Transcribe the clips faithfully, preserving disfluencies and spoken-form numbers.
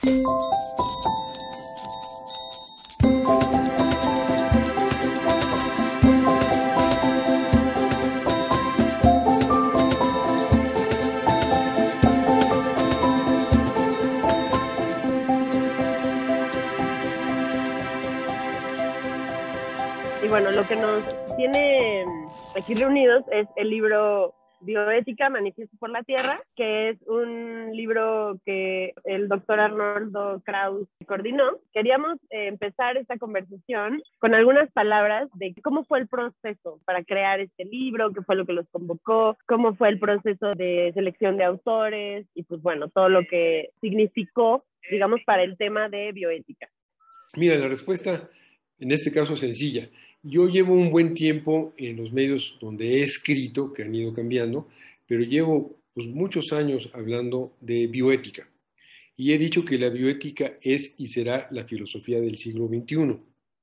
Y bueno, lo que nos tiene aquí reunidos es el libro Bioética, Manifiesto por la Tierra, que es un libro que el doctor Arnoldo Kraus coordinó. Queríamos eh, empezar esta conversación con algunas palabras de cómo fue el proceso para crear este libro, qué fue lo que los convocó, cómo fue el proceso de selección de autores y pues bueno, todo lo que significó, digamos, para el tema de bioética. Mira, la respuesta en este caso es sencilla. Yo llevo un buen tiempo en los medios donde he escrito, que han ido cambiando, pero llevo pues, muchos años hablando de bioética. Y he dicho que la bioética es y será la filosofía del siglo veintiuno.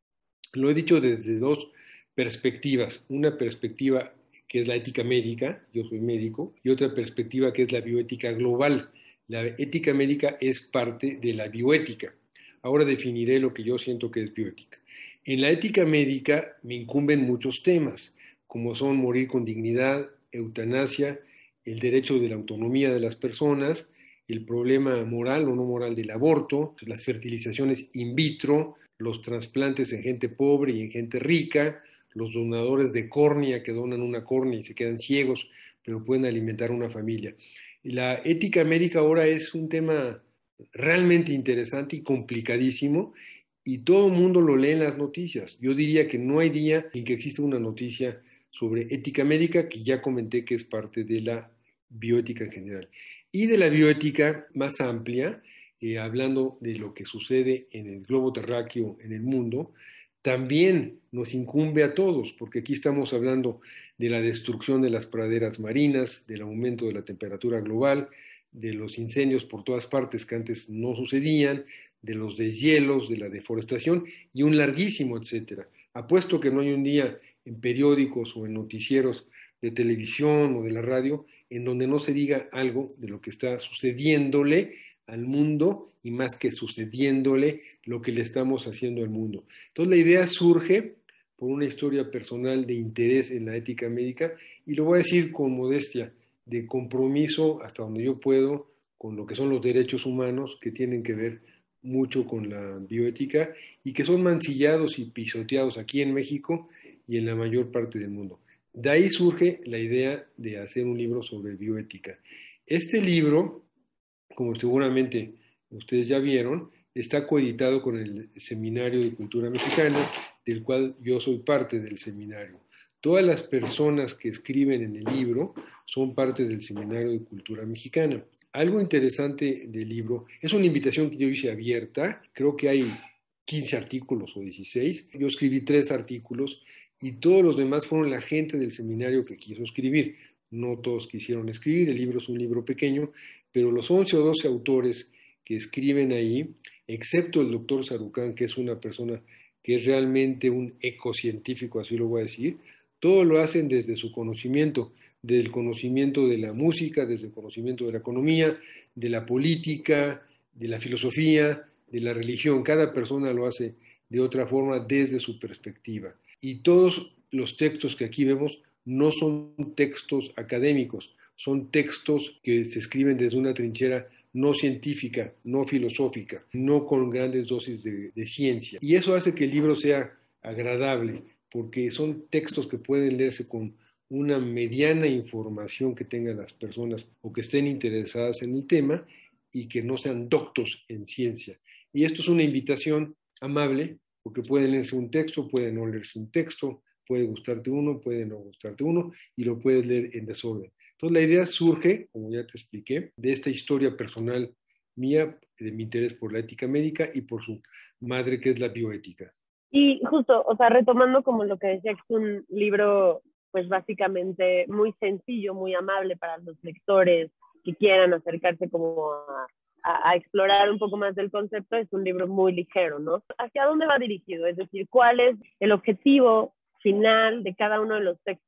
Lo he dicho desde dos perspectivas. Una perspectiva que es la ética médica, yo soy médico, y otra perspectiva que es la bioética global. La ética médica es parte de la bioética. Ahora definiré lo que yo siento que es bioética. En la ética médica me incumben muchos temas, como son morir con dignidad, eutanasia, el derecho de la autonomía de las personas, el problema moral o no moral del aborto, las fertilizaciones in vitro, los trasplantes en gente pobre y en gente rica, los donadores de córnea que donan una córnea y se quedan ciegos, pero pueden alimentar una familia. Y la ética médica ahora es un tema realmente interesante y complicadísimo, y todo el mundo lo lee en las noticias. Yo diría que no hay día en que exista una noticia sobre ética médica, que ya comenté que es parte de la bioética en general. Y de la bioética más amplia, eh, hablando de lo que sucede en el globo terráqueo, en el mundo, también nos incumbe a todos, porque aquí estamos hablando de la destrucción de las praderas marinas, del aumento de la temperatura global, de los incendios por todas partes que antes no sucedían, de los deshielos, de la deforestación y un larguísimo etcétera. Apuesto que no hay un día en periódicos o en noticieros de televisión o de la radio en donde no se diga algo de lo que está sucediéndole al mundo y más que sucediéndole lo que le estamos haciendo al mundo. Entonces la idea surge por una historia personal de interés en la ética médica y lo voy a decir con modestia, de compromiso hasta donde yo puedo con lo que son los derechos humanos que tienen que ver mucho con la bioética y que son mancillados y pisoteados aquí en México y en la mayor parte del mundo. De ahí surge la idea de hacer un libro sobre bioética. Este libro, como seguramente ustedes ya vieron, está coeditado con el Seminario de Cultura Mexicana, del cual yo soy parte del seminario. Todas las personas que escriben en el libro son parte del Seminario de Cultura Mexicana. Algo interesante del libro, es una invitación que yo hice abierta, creo que hay quince artículos o dieciséis, yo escribí tres artículos y todos los demás fueron la gente del seminario que quiso escribir. No todos quisieron escribir, el libro es un libro pequeño, pero los once o doce autores que escriben ahí, excepto el doctor Sarucán, que es una persona que es realmente un ecocientífico, así lo voy a decir, todo lo hacen desde su conocimiento, desde el conocimiento de la música, desde el conocimiento de la economía, de la política, de la filosofía, de la religión. Cada persona lo hace de otra forma desde su perspectiva. Y todos los textos que aquí vemos no son textos académicos, son textos que se escriben desde una trinchera no científica, no filosófica, no con grandes dosis de, de ciencia. Y eso hace que el libro sea agradable, porque son textos que pueden leerse con una mediana información que tengan las personas o que estén interesadas en el tema y que no sean doctos en ciencia. Y esto es una invitación amable, porque pueden leerse un texto, puede no leerse un texto, puede gustarte uno, puede no gustarte uno, y lo puedes leer en desorden. Entonces la idea surge, como ya te expliqué, de esta historia personal mía, de mi interés por la ética médica y por su madre, que es la bioética. Y justo, o sea, retomando como lo que decía, que es un libro, pues básicamente muy sencillo, muy amable para los lectores que quieran acercarse como a, a, a explorar un poco más del concepto, es un libro muy ligero, ¿no? ¿Hacia dónde va dirigido? Es decir, ¿cuál es el objetivo final de cada uno de los textos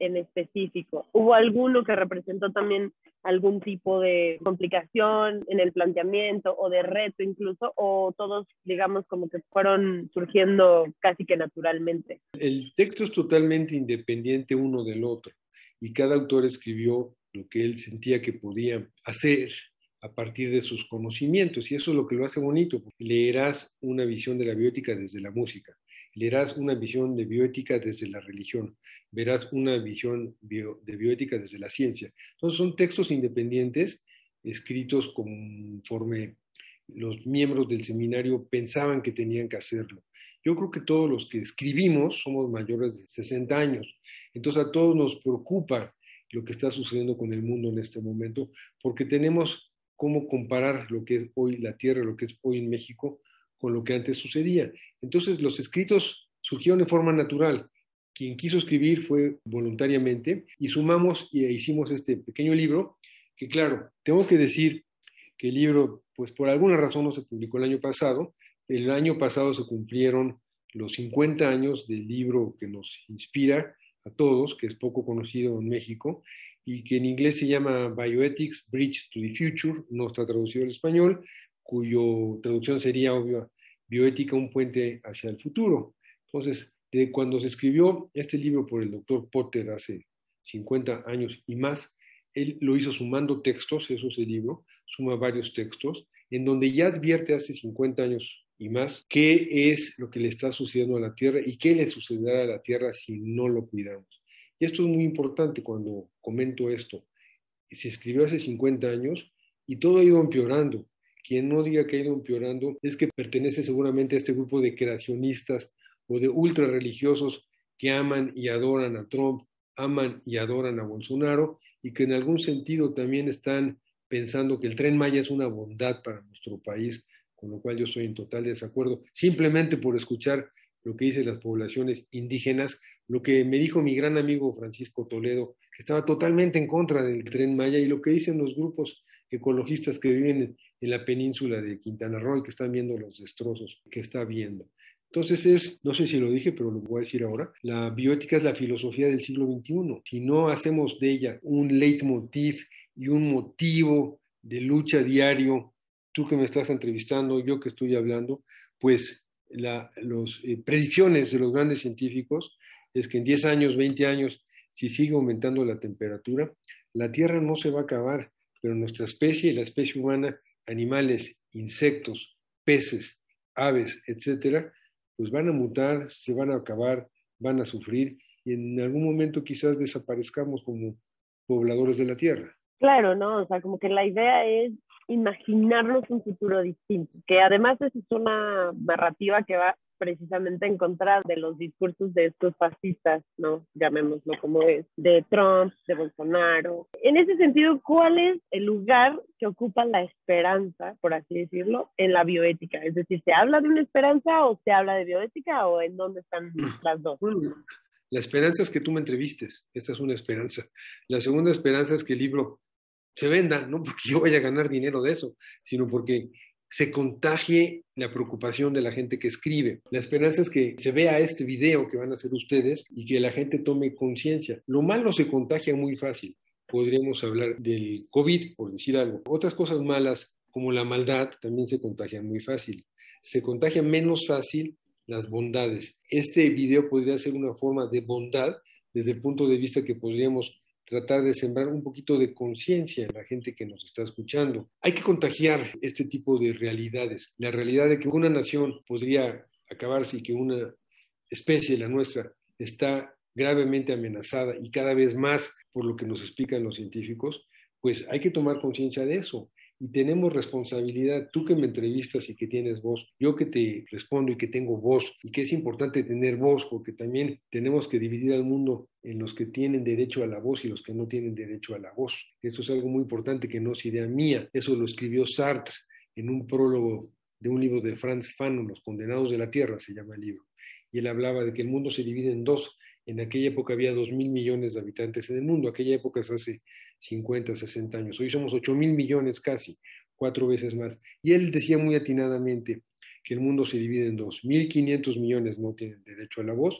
en específico? ¿Hubo alguno que representó también algún tipo de complicación en el planteamiento o de reto incluso, o todos, digamos, como que fueron surgiendo casi que naturalmente? El texto es totalmente independiente uno del otro y cada autor escribió lo que él sentía que podía hacer a partir de sus conocimientos, y eso es lo que lo hace bonito. Leerás una visión de la bioética desde la música, leerás una visión de bioética desde la religión, verás una visión bio, de bioética desde la ciencia. Entonces son textos independientes escritos conforme los miembros del seminario pensaban que tenían que hacerlo. Yo creo que todos los que escribimos somos mayores de sesenta años, entonces a todos nos preocupa lo que está sucediendo con el mundo en este momento, porque tenemos cómo comparar lo que es hoy la Tierra, lo que es hoy en México, con lo que antes sucedía. Entonces los escritos surgieron de forma natural. Quien quiso escribir fue voluntariamente y sumamos y hicimos este pequeño libro, que claro, tengo que decir que el libro, pues por alguna razón no se publicó el año pasado. El año pasado se cumplieron los cincuenta años del libro que nos inspira a todos, que es poco conocido en México, y que en inglés se llama Bioethics, Bridge to the Future, no está traducido al español, cuyo traducción sería, obvio, Bioética, un puente hacia el futuro. Entonces, de cuando se escribió este libro por el doctor Potter hace cincuenta años y más, él lo hizo sumando textos, eso es el libro, suma varios textos, en donde ya advierte hace cincuenta años y más qué es lo que le está sucediendo a la Tierra y qué le sucederá a la Tierra si no lo cuidamos. Y esto es muy importante cuando comento esto. Se escribió hace cincuenta años y todo ha ido empeorando. Quien no diga que ha ido empeorando es que pertenece seguramente a este grupo de creacionistas o de ultra religiosos que aman y adoran a Trump, aman y adoran a Bolsonaro, y que en algún sentido también están pensando que el Tren Maya es una bondad para nuestro país, con lo cual yo estoy en total desacuerdo, simplemente por escuchar lo que dicen las poblaciones indígenas, lo que me dijo mi gran amigo Francisco Toledo, que estaba totalmente en contra del Tren Maya, y lo que dicen los grupos ecologistas que viven en, en la península de Quintana Roo y que están viendo los destrozos que está viendo. Entonces es, no sé si lo dije, pero lo voy a decir ahora, la bioética es la filosofía del siglo veintiuno. Si no hacemos de ella un leitmotiv y un motivo de lucha diario, tú que me estás entrevistando, yo que estoy hablando, pues las eh, predicciones de los grandes científicos es que en diez años, veinte años, si sigue aumentando la temperatura, la Tierra no se va a acabar, pero nuestra especie, la especie humana, animales, insectos, peces, aves, etcétera, pues van a mutar, se van a acabar, van a sufrir y en algún momento quizás desaparezcamos como pobladores de la Tierra. Claro, ¿no? O sea, como que la idea es imaginarnos un futuro distinto, que además esa es una narrativa que va precisamente en contra de los discursos de estos fascistas, ¿no? Llamémoslo como es, de Trump, de Bolsonaro. En ese sentido, ¿cuál es el lugar que ocupa la esperanza, por así decirlo, en la bioética? Es decir, ¿se habla de una esperanza o se habla de bioética o en dónde están las dos? Bueno, la esperanza es que tú me entrevistes, esta es una esperanza. La segunda esperanza es que el libro se venda, no porque yo vaya a ganar dinero de eso, sino porque se contagie la preocupación de la gente que escribe. La esperanza es que se vea este video que van a hacer ustedes y que la gente tome conciencia. Lo malo se contagia muy fácil. Podríamos hablar del COVID, por decir algo. Otras cosas malas, como la maldad, también se contagian muy fácil. Se contagia menos fácil las bondades. Este video podría ser una forma de bondad desde el punto de vista que podríamos tratar de sembrar un poquito de conciencia en la gente que nos está escuchando. Hay que contagiar este tipo de realidades. La realidad de que una nación podría acabarse y que una especie, la nuestra, está gravemente amenazada y cada vez más por lo que nos explican los científicos, pues hay que tomar conciencia de eso. Y tenemos responsabilidad, tú que me entrevistas y que tienes voz, yo que te respondo y que tengo voz, y que es importante tener voz, porque también tenemos que dividir al mundo en los que tienen derecho a la voz y los que no tienen derecho a la voz. Eso es algo muy importante que no es idea mía, eso lo escribió Sartre en un prólogo de un libro de Franz Fanon, Los Condenados de la Tierra, se llama el libro, y él hablaba de que el mundo se divide en dos. En aquella época había dos mil millones de habitantes en el mundo, aquella época es hace cincuenta, sesenta años, hoy somos ocho mil millones casi, cuatro veces más. Y él decía muy atinadamente que el mundo se divide en dos, mil quinientos millones no tienen derecho a la voz,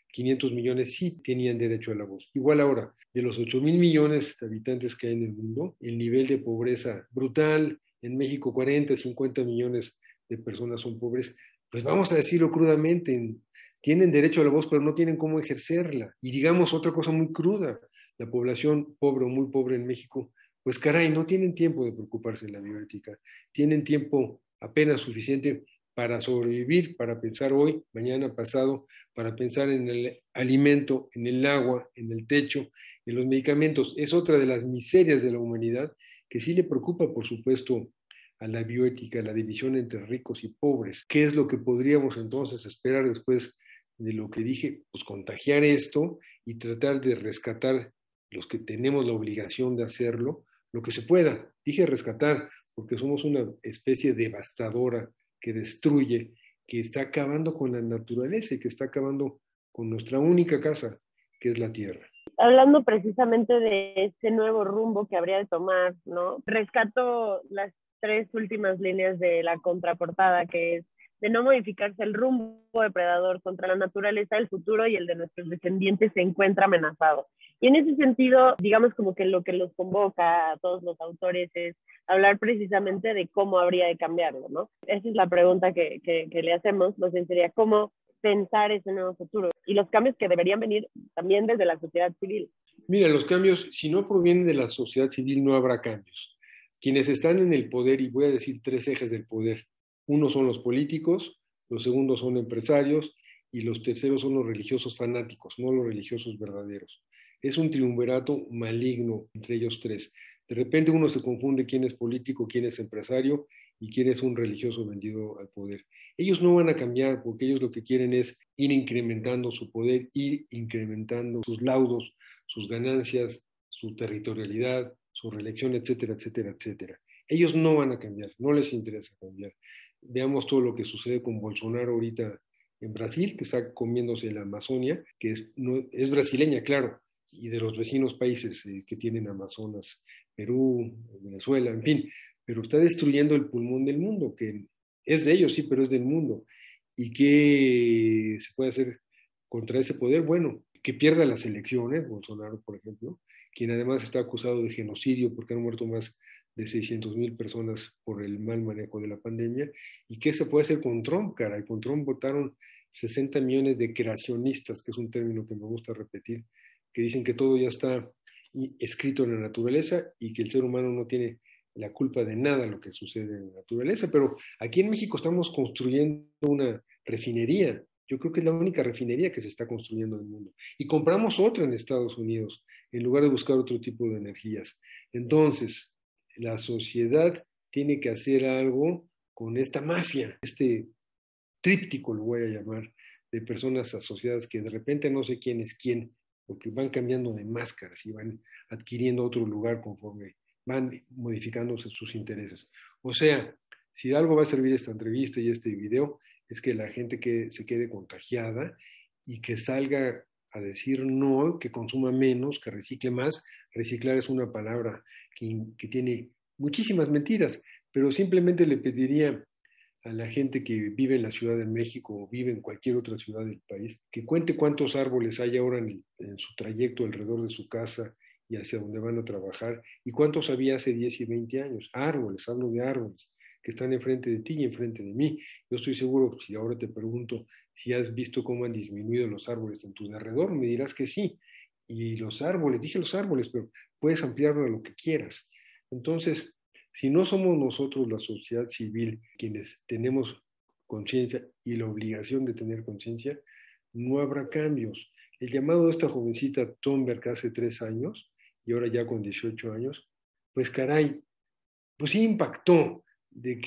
quinientos millones sí tenían derecho a la voz. Igual ahora, de los ocho mil millones de habitantes que hay en el mundo, el nivel de pobreza brutal, en México cuarenta, cincuenta millones de personas son pobres, pues vamos a decirlo crudamente, tienen derecho a la voz, pero no tienen cómo ejercerla. Y digamos otra cosa muy cruda, la población pobre o muy pobre en México, pues caray, no tienen tiempo de preocuparse de la bioética, tienen tiempo apenas suficiente para sobrevivir, para pensar hoy, mañana, pasado, para pensar en el alimento, en el agua, en el techo, en los medicamentos. Es otra de las miserias de la humanidad que sí le preocupa, por supuesto, a la bioética, a la división entre ricos y pobres. ¿Qué es lo que podríamos entonces esperar después de lo que dije? Pues contagiar esto y tratar de rescatar los que tenemos la obligación de hacerlo, lo que se pueda. Dije rescatar porque somos una especie devastadora que destruye, que está acabando con la naturaleza y que está acabando con nuestra única casa, que es la tierra. Hablando precisamente de este nuevo rumbo que habría de tomar, ¿no? Rescato las tres últimas líneas de la contraportada, que es de no modificarse el rumbo depredador contra la naturaleza, el futuro y el de nuestros descendientes se encuentra amenazado. Y en ese sentido, digamos como que lo que los convoca a todos los autores es hablar precisamente de cómo habría de cambiarlo, ¿no? Esa es la pregunta que, que, que le hacemos, nos sería cómo pensar ese nuevo futuro y los cambios que deberían venir también desde la sociedad civil. Mira, los cambios, si no provienen de la sociedad civil, no habrá cambios. Quienes están en el poder, y voy a decir tres ejes del poder, uno son los políticos, los segundos son empresarios y los terceros son los religiosos fanáticos, no los religiosos verdaderos. Es un triunvirato maligno entre ellos tres. De repente uno se confunde quién es político, quién es empresario y quién es un religioso vendido al poder. Ellos no van a cambiar porque ellos lo que quieren es ir incrementando su poder, ir incrementando sus laudos, sus ganancias, su territorialidad, su reelección, etcétera, etcétera, etcétera. Ellos no van a cambiar, no les interesa cambiar. Veamos todo lo que sucede con Bolsonaro ahorita en Brasil, que está comiéndose la Amazonia, que es, no, es brasileña, claro, y de los vecinos países eh, que tienen Amazonas, Perú, Venezuela, en fin, pero está destruyendo el pulmón del mundo, que es de ellos, sí, pero es del mundo. ¿Y qué se puede hacer contra ese poder? Bueno, que pierda las elecciones, Bolsonaro, por ejemplo, quien además está acusado de genocidio porque han muerto más de seiscientas mil personas por el mal manejo de la pandemia. ¿Y qué se puede hacer con Trump, caray? Con Trump votaron sesenta millones de creacionistas, que es un término que me gusta repetir, que dicen que todo ya está escrito en la naturaleza y que el ser humano no tiene la culpa de nada lo que sucede en la naturaleza. Pero aquí en México estamos construyendo una refinería. Yo creo que es la única refinería que se está construyendo en el mundo. Y compramos otra en Estados Unidos, en lugar de buscar otro tipo de energías. Entonces, la sociedad tiene que hacer algo con esta mafia, este tríptico, lo voy a llamar, de personas asociadas que de repente no sé quién es quién, porque van cambiando de máscaras y van adquiriendo otro lugar conforme van modificándose sus intereses. O sea, si de algo va a servir esta entrevista y este video, es que la gente que se quede contagiada y que salga a decir no, que consuma menos, que recicle más. Reciclar es una palabra que, que tiene muchísimas mentiras, pero simplemente le pediría a la gente que vive en la Ciudad de México o vive en cualquier otra ciudad del país, que cuente cuántos árboles hay ahora en, en su trayecto alrededor de su casa y hacia donde van a trabajar, y cuántos había hace diez y veinte años. Árboles, hablo de árboles que están enfrente de ti y enfrente de mí. Yo estoy seguro, si ahora te pregunto si has visto cómo han disminuido los árboles en tu alrededor, me dirás que sí. Y los árboles, dije los árboles, pero puedes ampliarlo a lo que quieras. Entonces, si no somos nosotros, la sociedad civil, quienes tenemos conciencia y la obligación de tener conciencia, no habrá cambios. El llamado de esta jovencita Thunberg hace tres años, y ahora ya con dieciocho años, pues caray, pues sí impactó de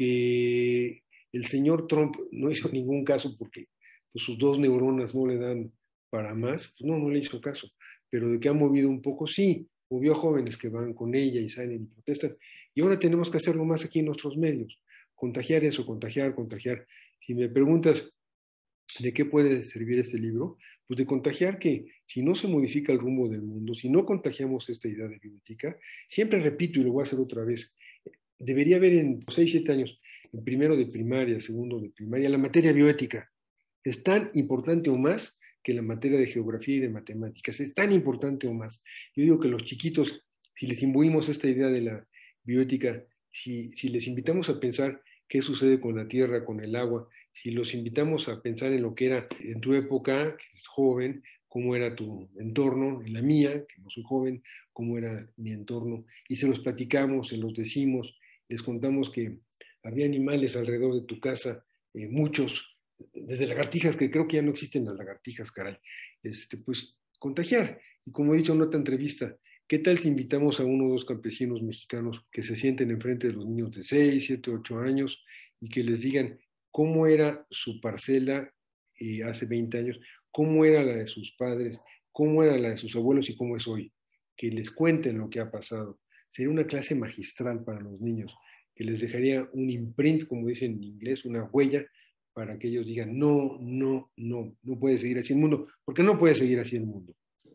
que el señor Trump no hizo ningún caso porque pues, sus dos neuronas no le dan para más, pues no, no le hizo caso, pero de que ha movido un poco, sí, movió a jóvenes que van con ella y salen y protestan, y ahora tenemos que hacerlo más aquí en nuestros medios, contagiar eso, contagiar, contagiar. Si me preguntas de qué puede servir este libro, pues de contagiar que si no se modifica el rumbo del mundo, si no contagiamos esta idea de bioética, siempre repito y lo voy a hacer otra vez, debería haber en seis, siete años, en primero de primaria, segundo de primaria, la materia bioética. Es tan importante o más que la materia de geografía y de matemáticas. Es tan importante o más. Yo digo que los chiquitos, si les imbuimos esta idea de la bioética, si, si les invitamos a pensar qué sucede con la tierra, con el agua, si los invitamos a pensar en lo que era en tu época, que eres joven, cómo era tu entorno, en la mía, que no soy joven, cómo era mi entorno, y se los platicamos, se los decimos, les contamos que había animales alrededor de tu casa, eh, muchos, desde lagartijas, que creo que ya no existen las lagartijas, caray, este, pues contagiar. Y como he dicho en otra entrevista, ¿qué tal si invitamos a uno o dos campesinos mexicanos que se sienten enfrente de los niños de seis, siete, ocho años y que les digan cómo era su parcela eh, hace veinte años, cómo era la de sus padres, cómo era la de sus abuelos y cómo es hoy? Que les cuenten lo que ha pasado. Sería una clase magistral para los niños, que les dejaría un imprint, como dicen en inglés, una huella, para que ellos digan, no, no, no, no puede seguir así el mundo, porque no puede seguir así el mundo.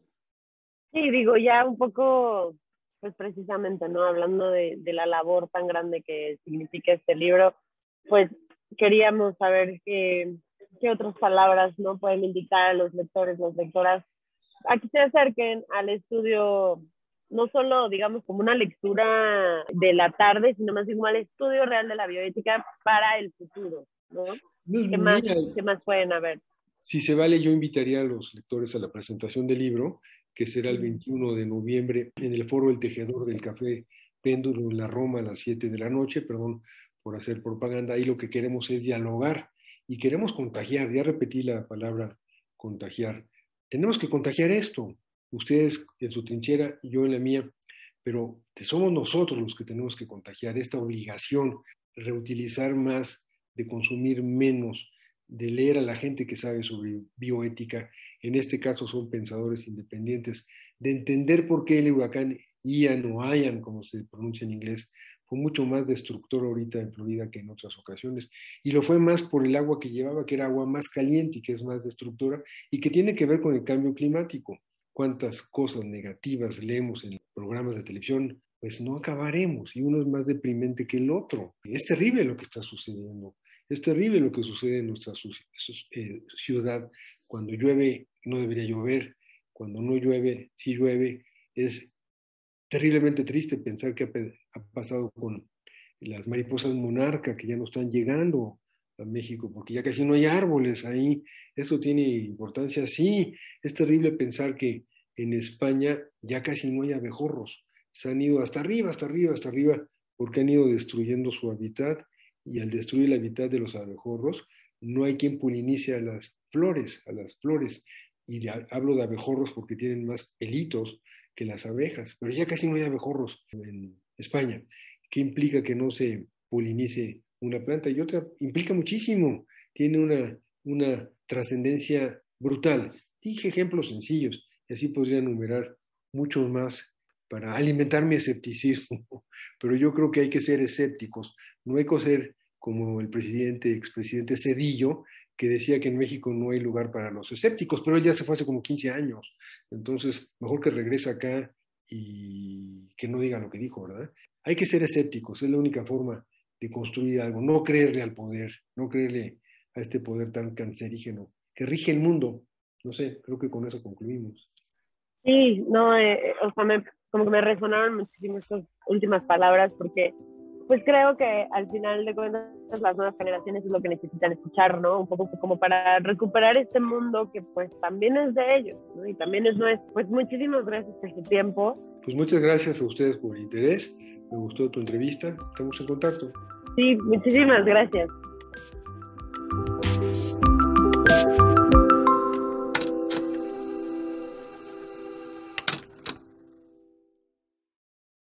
Sí, digo, ya un poco, pues precisamente, ¿no? Hablando de, de la labor tan grande que significa este libro, pues queríamos saber qué, qué otras palabras, ¿no?, pueden indicar a los lectores, las lectoras, a que se acerquen al estudio, no solo, digamos, como una lectura de la tarde, sino más bien como al estudio real de la bioética para el futuro, ¿no? No, ¿Qué más, mira, qué más pueden haber? si se vale, yo invitaría a los lectores a la presentación del libro, que será el veintiuno de noviembre en el Foro El Tejedor del Café Péndulo en la Roma a las siete de la noche, perdón por hacer propaganda. Ahí lo que queremos es dialogar y queremos contagiar, ya repetí la palabra contagiar. Tenemos que contagiar esto, ustedes en su trinchera y yo en la mía, pero somos nosotros los que tenemos que contagiar esta obligación, reutilizar más, de consumir menos, de leer a la gente que sabe sobre bioética, en este caso son pensadores independientes, de entender por qué el huracán Ian o Ian, como se pronuncia en inglés, fue mucho más destructor ahorita en Florida que en otras ocasiones, y lo fue más por el agua que llevaba, que era agua más caliente y que es más destructora, y que tiene que ver con el cambio climático. Cuántas cosas negativas leemos en programas de televisión, pues no acabaremos, y uno es más deprimente que el otro. Es terrible lo que está sucediendo. Es terrible lo que sucede en nuestra eh, ciudad. Cuando llueve, no debería llover. Cuando no llueve, sí llueve. Es terriblemente triste pensar qué ha, ha pasado con las mariposas monarca, que ya no están llegando a México, porque ya casi no hay árboles ahí. ¿Esto tiene importancia? Sí. Es terrible pensar que en España ya casi no hay abejorros. Se han ido hasta arriba, hasta arriba, hasta arriba, porque han ido destruyendo su hábitat. Y al destruir el hábitat de los abejorros, no hay quien polinice a las flores, a las flores. Y de, hablo de abejorros porque tienen más pelitos que las abejas, pero ya casi no hay abejorros en España. ¿Qué implica que no se polinice una planta? Y otra, implica muchísimo, tiene una, una trascendencia brutal. Dije ejemplos sencillos, y así podría enumerar muchos más para alimentar mi escepticismo, pero yo creo que hay que ser escépticos, no hay que ser como el presidente, expresidente Zedillo, que decía que en México no hay lugar para los escépticos, pero él ya se fue hace como quince años, entonces mejor que regrese acá y que no diga lo que dijo, ¿verdad? Hay que ser escépticos, es la única forma de construir algo, no creerle al poder, no creerle a este poder tan cancerígeno que rige el mundo. No sé, creo que con eso concluimos. Sí, no, eh, o sea, me, como que me resonaron muchísimo estas últimas palabras, porque pues creo que al final de cuentas las nuevas generaciones es lo que necesitan escuchar, ¿no? Un poco como para recuperar este mundo que pues también es de ellos, ¿no? Y también es nuestro. Pues muchísimas gracias por su tiempo. Pues muchas gracias a ustedes por el interés, me gustó tu entrevista, estamos en contacto. Sí, muchísimas gracias.